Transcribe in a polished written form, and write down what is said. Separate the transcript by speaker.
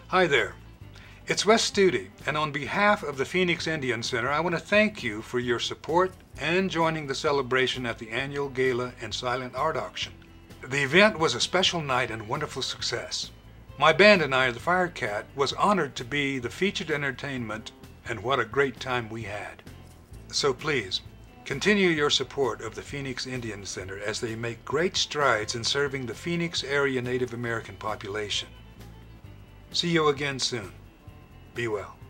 Speaker 1: Hi there. It's Wes Studi, and on behalf of the Phoenix Indian Center, I want to thank you for your support and joining the celebration at the annual gala and silent art auction. The event was a special night and wonderful success. My band and I, the Firecat, was honored to be the featured entertainment, and what a great time we had. So please, continue your support of the Phoenix Indian Center as they make great strides in serving the Phoenix area Native American population. See you again soon. Be well.